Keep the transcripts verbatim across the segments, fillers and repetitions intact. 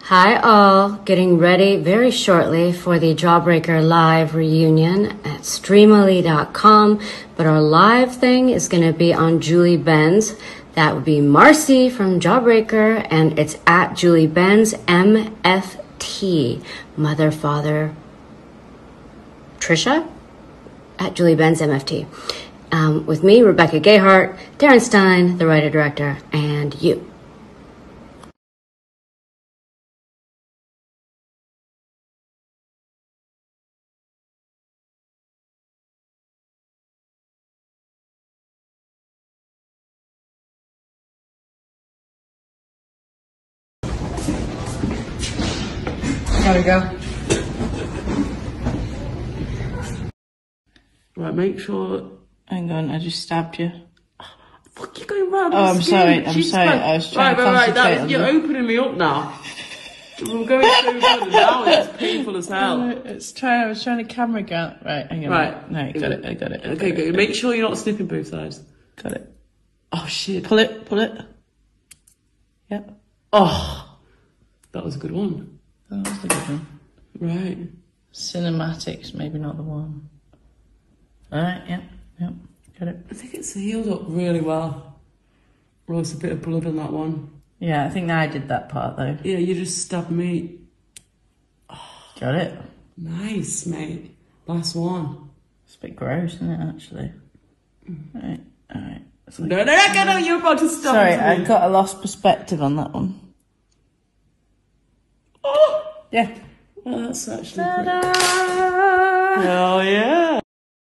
Hi all, getting ready very shortly for the Jawbreaker Live reunion at streamily dot com, but our live thing is going to be on Julie Benz. That would be Marcy from Jawbreaker, and it's at Julie Benz M F T, Mother, Father, Trisha? At Julie Benz M F T. Um, with me, Rebecca Gayhart, Darren Stein, the writer-director, and you. There we go. Right, make sure. Hang on, I just stabbed you. Fuck, you're going round. Oh, I'm sorry, I'm sorry. I was trying right, to right, right. concentrate That, you're on opening me up now. I'm going so good, and now it's painful as hell. No, it's trying. I was trying to camera go. Right, hang on. Right. No, got it. I got it. I Okay, got good. it. Make sure you're not snipping both sides. Got it. Oh shit. Pull it. Pull it. Yep. Oh, that was a good one. That was the good one. Right. Cinematics, maybe not the one. All right. Yep. Yep. Got it. I think it's healed up really well. Lost a bit of blood on that one. Yeah, I think I did that part though. Yeah, you just stabbed me. Got it. Nice, mate. Last one. It's a bit gross, isn't it? Actually. All right. All right. It's like... No, no, no, no, you're about to stop. Sorry, I got a lost perspective on that one. Oh, Yeah. well, that's actually Ta-da! pretty. Hell yeah.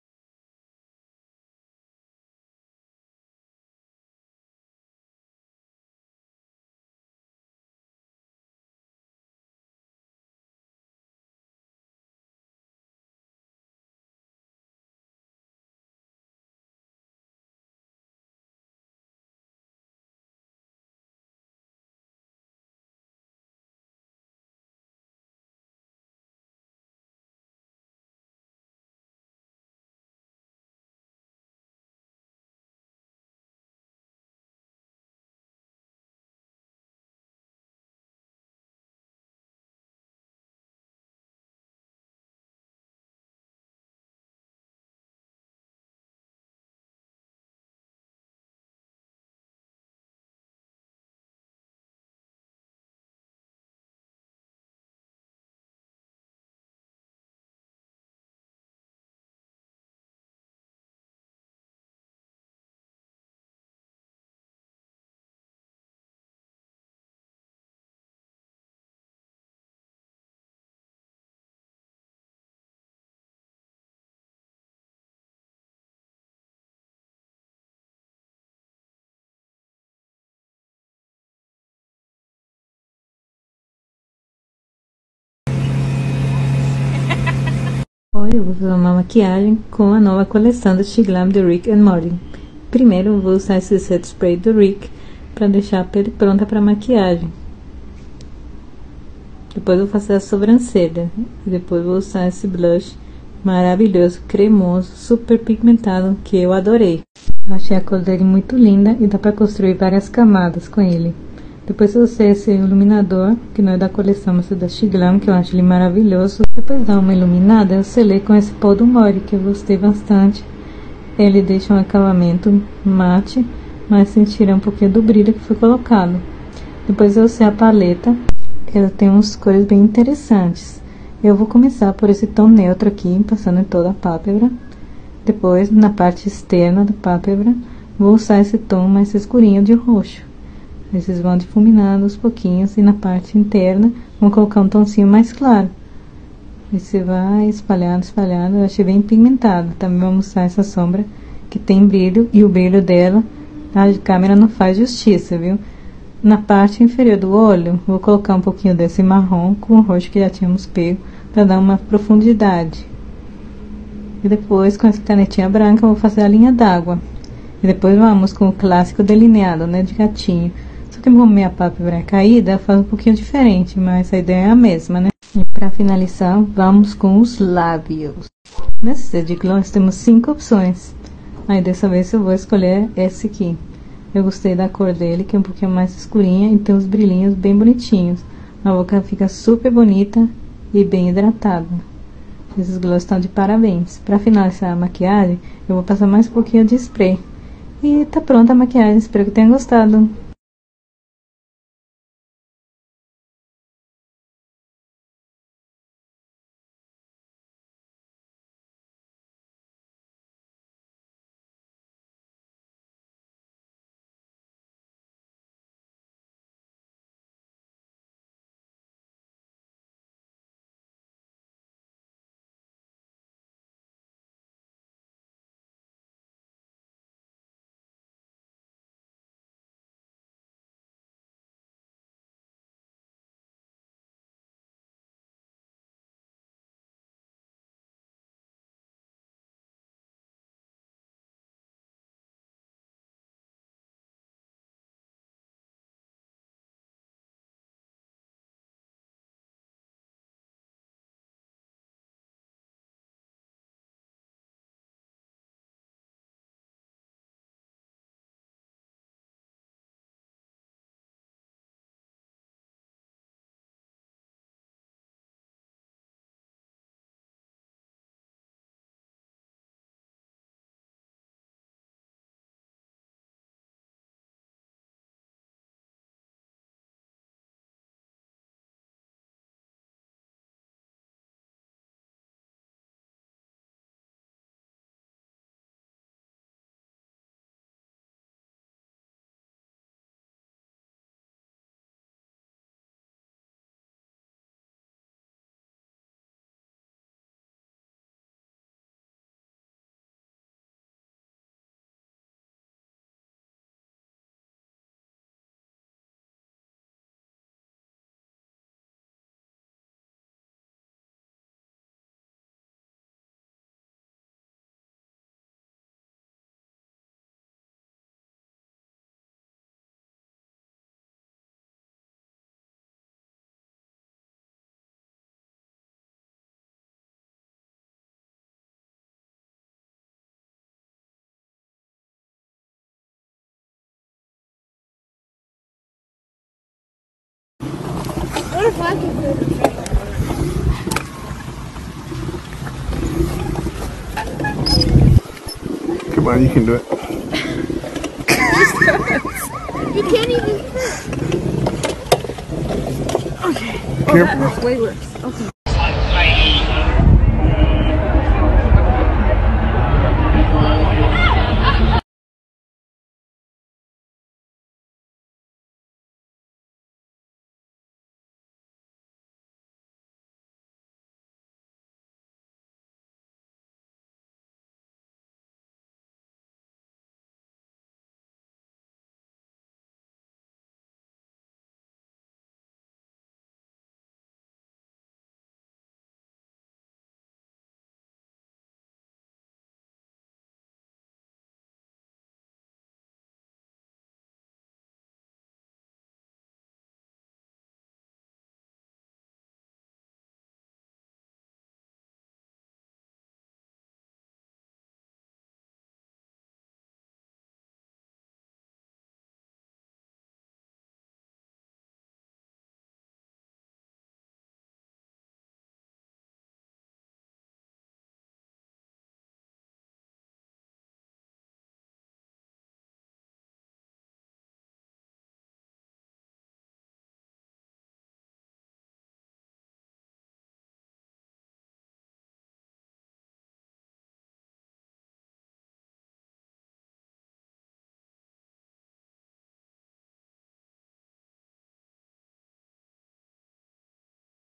Hoje eu vou fazer uma maquiagem com a nova coleção do Shiglam do Rick and Morty. Primeiro eu vou usar esse set spray do Rick para deixar a pele pronta para maquiagem. Depois eu vou fazer a sobrancelha. Depois eu vou usar esse blush maravilhoso, cremoso, super pigmentado, que eu adorei. Eu achei a cor dele muito linda e dá para construir várias camadas com ele. Depois eu usei esse iluminador, que não é da coleção, mas é da Shiglam, que eu acho ele maravilhoso. Depois de dar uma iluminada, eu selei com esse pó do Mori, que eu gostei bastante. Ele deixa um acabamento mate, mas sem tirar um pouquinho do brilho que foi colocado. Depois eu usei a paleta, ela tem umas cores bem interessantes. Eu vou começar por esse tom neutro aqui, passando em toda a pálpebra. Depois, na parte externa da pálpebra, vou usar esse tom mais escurinho de roxo. Esses vão difuminando aos pouquinhos e na parte interna vou colocar um tonzinho mais claro. E você vai espalhando, espalhando. Eu achei bem pigmentado. Também vamos usar essa sombra que tem brilho e o brilho dela a câmera não faz justiça, viu? Na parte inferior do olho vou colocar um pouquinho desse marrom com o roxo que já tínhamos pego para dar uma profundidade. E depois com essa canetinha branca eu vou fazer a linha d'água. E depois vamos com o clássico delineado, né, de gatinho. Só que como minha pálpebra é caída, faz um pouquinho diferente, mas a ideia é a mesma, né? E para finalizar, vamos com os lábios. Nesse set de gloss temos cinco opções. Aí dessa vez eu vou escolher esse aqui. Eu gostei da cor dele, que é um pouquinho mais escurinha e tem os brilhinhos bem bonitinhos. A boca fica super bonita e bem hidratada. Esses gloss estão de parabéns. Para finalizar a maquiagem, eu vou passar mais um pouquinho de spray. E tá pronta a maquiagem, espero que tenham gostado. Come on, you can do it. You can't even. Okay. Oh, that way worse. Okay.